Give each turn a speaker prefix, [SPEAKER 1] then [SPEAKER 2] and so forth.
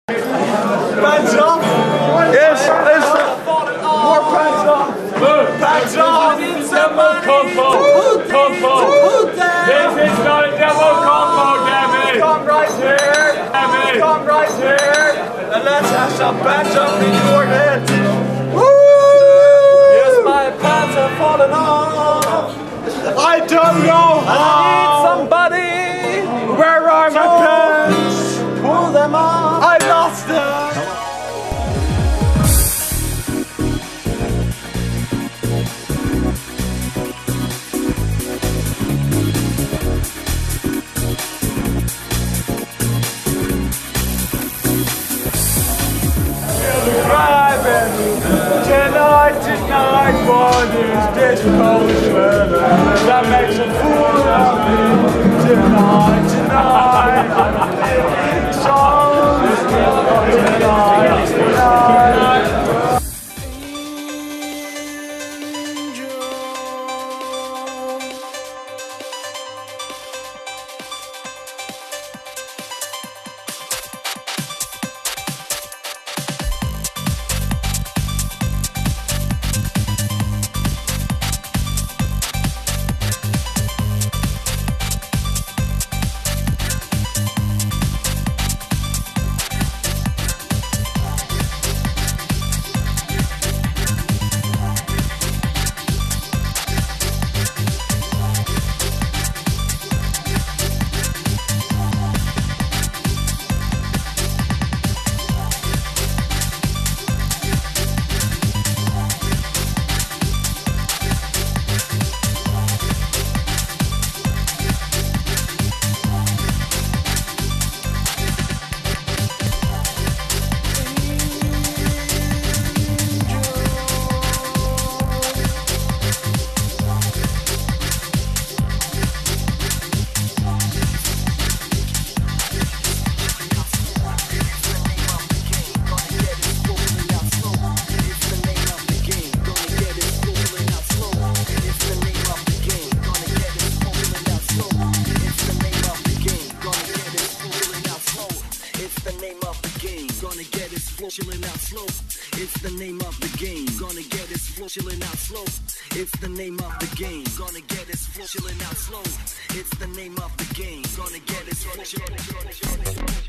[SPEAKER 1] Pants off! Yes, more pants off! Pants off!
[SPEAKER 2] Demo combo! Combo! This is not a demo combo, damn it!
[SPEAKER 1] Come right here!
[SPEAKER 2] Damn it!
[SPEAKER 1] Come right here! And let's have some pants up in your head! Woo! Yes, my pants are falling off! I don't know how! I need somebody! Where are my pants? Pull them off! I lost them! Tonight, what is this potion that makes a fool of me? Tonight, I'm living songs. Tonight.
[SPEAKER 3] Chilling out slow. It's the name of the game. Gonna get his flow chilling out slow. It's the name of the game. Gonna get his flow chilling out slow. It's the name of the game. Gonna get his flow chilling out slow.